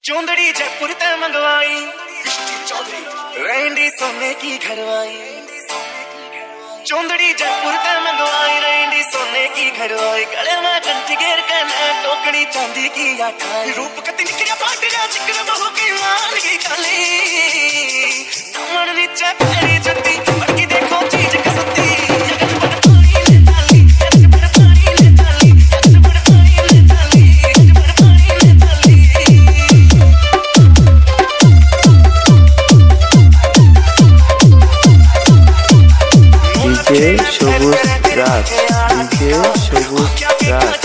चौंदड़ी जयपुर ते मंगवाई, रेंडी सोने की घरवाई। चौंदड़ी जयपुर ते मंगवाई, रेंडी सोने की घरवाई। गले में कंठी घेर के मैं टोकड़ी चांदी की आठाई। रूप कति निकलिया पाटिया चिकन बहू की मान की काली। कमर नीचे पैरी जुती बड़की देखो चीज कसती। সবুজ রাত, সবুজ রাত।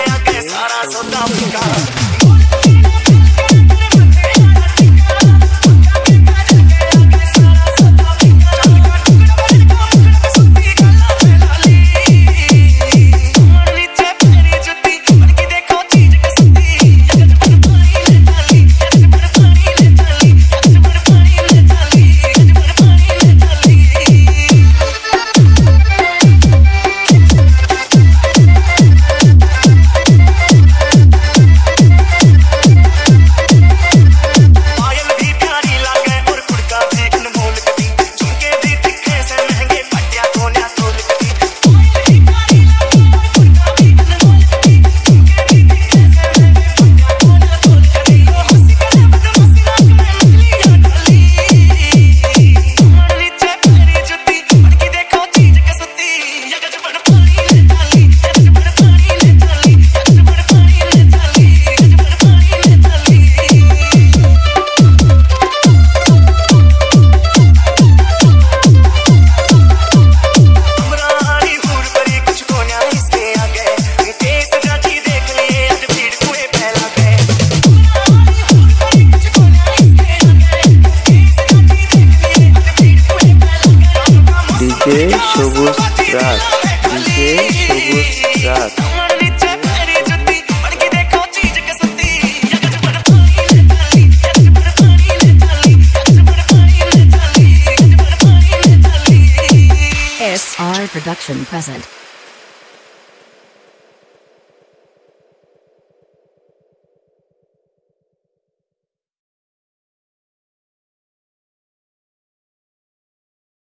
সবুজ রাত, সবুজ রাত। SR Production present.